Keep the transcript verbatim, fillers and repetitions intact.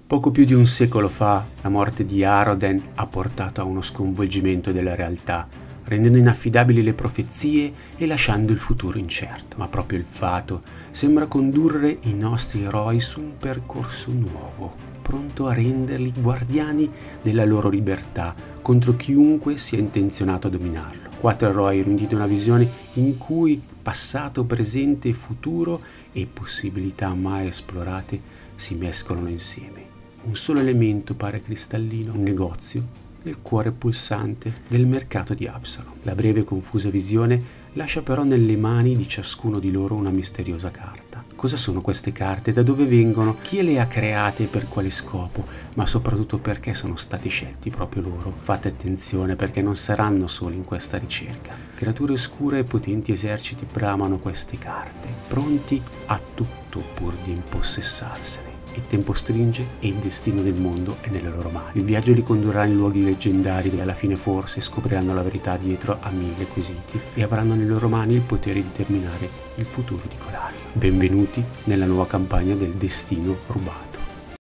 Poco più di un secolo fa, la morte di Aroden ha portato a uno sconvolgimento della realtà, rendendo inaffidabili le profezie e lasciando il futuro incerto. Ma proprio il fato sembra condurre i nostri eroi su un percorso nuovo, pronto a renderli guardiani della loro libertà contro chiunque sia intenzionato a dominarlo. Quattro eroi riuniti in una visione in cui passato, presente e futuro e possibilità mai esplorate si mescolano insieme. Un solo elemento pare cristallino, un negozio nel cuore pulsante del mercato di Absalom. La breve e confusa visione lascia però nelle mani di ciascuno di loro una misteriosa carta. Cosa sono queste carte? Da dove vengono? Chi le ha create e per quale scopo? Ma soprattutto perché sono stati scelti proprio loro? Fate attenzione, perché non saranno soli in questa ricerca. Creature oscure e potenti eserciti bramano queste carte, pronti a tutto pur di impossessarsene. Il tempo stringe e il destino del mondo è nelle loro mani. Il viaggio li condurrà in luoghi leggendari dove alla fine forse scopriranno la verità dietro a mille quesiti e avranno nelle loro mani il potere di determinare il futuro di Colaria. Benvenuti nella nuova campagna del Destino Rubato.